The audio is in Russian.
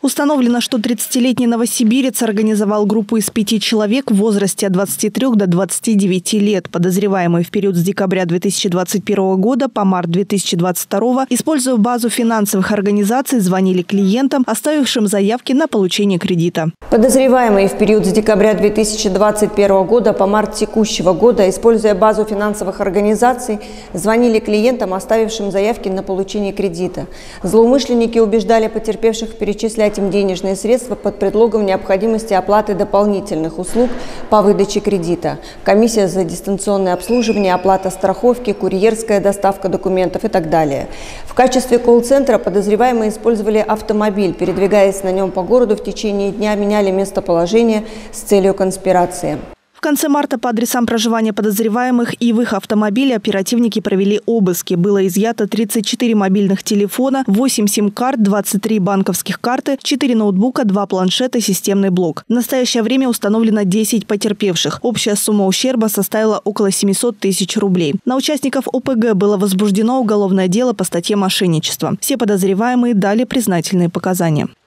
Установлено, что 30-летний новосибирец организовал группу из 5 человек в возрасте от 23 до 29 лет. Подозреваемые в период с декабря 2021 года по март 2022, используя базу финансовых организаций, звонили клиентам, оставившим заявки на получение кредита. Подозреваемые в период с декабря 2021 года по март текущего года, используя базу финансовых организаций, звонили клиентам, оставившим заявки на получение кредита. Злоумышленники убеждали потерпевших перечислять им денежные средства под предлогом необходимости оплаты дополнительных услуг по выдаче кредита. Комиссия за дистанционное обслуживание, оплата страховки, курьерская доставка документов и так далее. В качестве колл-центра подозреваемые использовали автомобиль, передвигаясь на нем по городу в течение дня, меняли местоположение с целью конспирации. В конце марта по адресам проживания подозреваемых и в их автомобиле оперативники провели обыски. Было изъято 34 мобильных телефона, 8 сим-карт, 23 банковских карты, 4 ноутбука, 2 планшета, системный блок. В настоящее время установлено 10 потерпевших. Общая сумма ущерба составила около 700 тысяч рублей. На участников ОПГ было возбуждено уголовное дело по статье «Мошенничество». Все подозреваемые дали признательные показания.